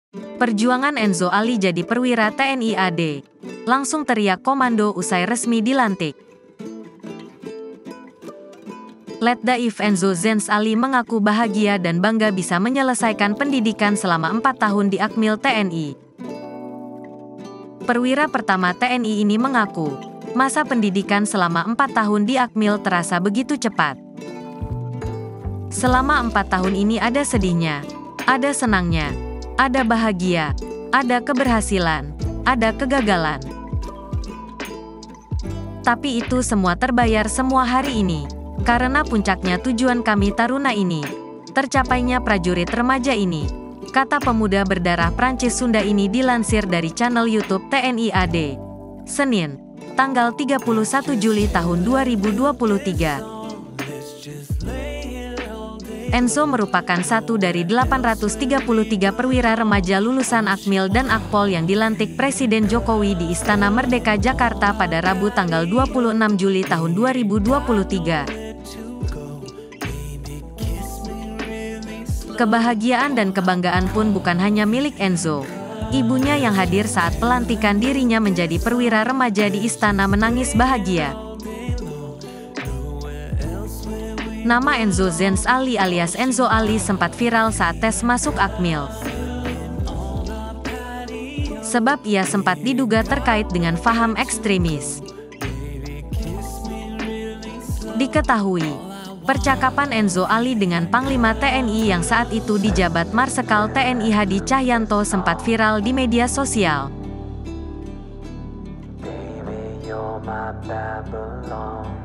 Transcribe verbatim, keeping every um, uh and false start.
Perjuangan Enzo Ali jadi perwira T N I A D. Langsung teriak komando usai resmi dilantik. Letdaif Enzo Zens Ali mengaku bahagia dan bangga bisa menyelesaikan pendidikan selama empat tahun di Akmil T N I. Perwira pertama T N I ini mengaku, masa pendidikan selama empat tahun di Akmil terasa begitu cepat. Selama empat tahun ini ada sedihnya, ada senangnya, ada bahagia, ada keberhasilan, ada kegagalan. Tapi itu semua terbayar semua hari ini, karena puncaknya tujuan kami taruna ini, tercapainya prajurit remaja ini, kata pemuda berdarah Prancis Sunda ini dilansir dari channel YouTube T N I A D. Senin, tanggal tiga puluh satu Juli tahun dua ribu dua puluh tiga. Enzo merupakan satu dari delapan ratus tiga puluh tiga perwira remaja lulusan Akmil dan Akpol yang dilantik Presiden Jokowi di Istana Merdeka Jakarta pada Rabu tanggal dua puluh enam Juli tahun dua ribu dua puluh tiga. Kebahagiaan dan kebanggaan pun bukan hanya milik Enzo. Ibunya yang hadir saat pelantikan dirinya menjadi perwira remaja di istana menangis bahagia. Nama Enzo Zens Ali alias Enzo Ali sempat viral saat tes masuk Akmil. Sebab ia sempat diduga terkait dengan faham ekstremis. Diketahui, percakapan Enzo Ali dengan Panglima T N I yang saat itu dijabat Marsekal T N I Hadi Cahyanto sempat viral di media sosial. Baby, you're my Babylon.